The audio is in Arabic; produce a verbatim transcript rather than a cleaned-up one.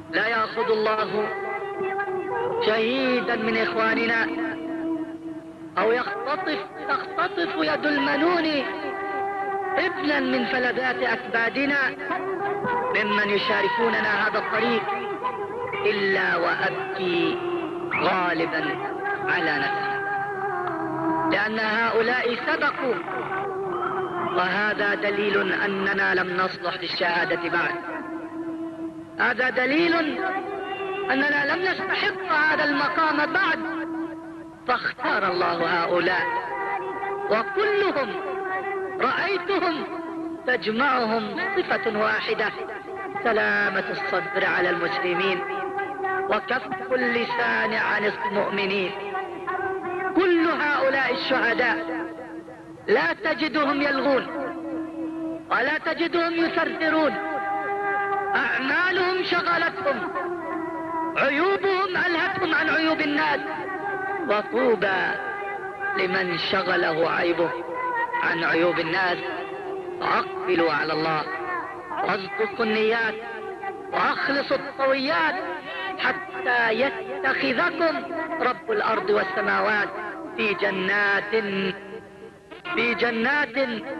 لا يأخذ الله شهيدا من إخواننا أو يختطف تختطف يد المنون ابنا من فلذات أكبادنا ممن يشاركوننا هذا الطريق إلا وأبكي غالبا على نفسي، لأن هؤلاء سبقوا، وهذا دليل أننا لم نصلح للشهادة بعد. هذا دليل أننا لم نستحق هذا المقام بعد، فاختار الله هؤلاء، وكلهم رأيتهم تجمعهم صفة واحدة: سلامة الصدر على المسلمين وكف اللسان عن المؤمنين. كل هؤلاء الشهداء لا تجدهم يلغون ولا تجدهم يثرثرون، أعمالهم شغلتهم، عيوبهم ألهتهم عن عيوب الناس، وطوبى لمن شغله عيبه عن عيوب الناس. فأقبلوا على الله واصدقوا النيات وأخلصوا الطويات حتى يتخذكم رب الأرض والسماوات في جنات في جنات